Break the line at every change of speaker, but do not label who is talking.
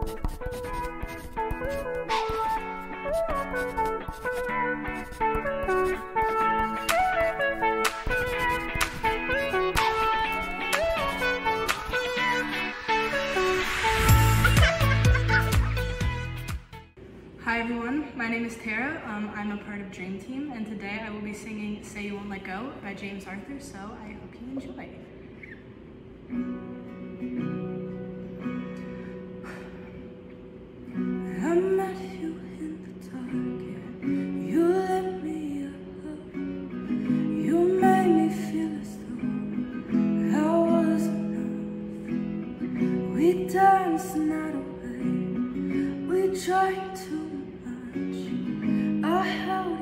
Hi everyone, my name is Tara. I'm a part of Dream Team, and today I will be singing Say You Won't Let Go by James Arthur, so I hope you enjoy. I met you in the dark, yeah. You lit me up. You made me feel as though I was enough. We danced the night away. We tried too much. I held